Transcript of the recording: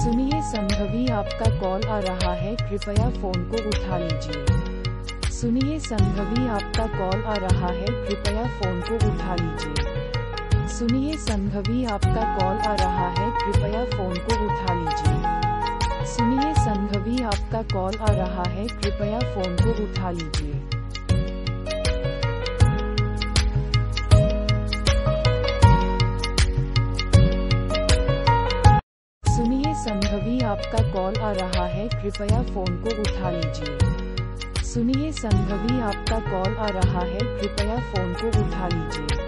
सुनिए संभवी, आपका कॉल आ रहा है, कृपया फोन को उठा लीजिए। सुनिए संभवी, आपका कॉल आ रहा है, कृपया फोन को उठा लीजिए। सुनिए संभवी, आपका कॉल आ रहा है, कृपया फोन को उठा लीजिए। सुनिए संभवी, आपका कॉल आ रहा है, कृपया फोन को उठा लीजिए। सुनिए संभवी, आपका कॉल आ रहा है, कृपया फोन को उठा लीजिए। सुनिए संभवी, आपका कॉल आ रहा है, कृपया फोन को उठा लीजिए।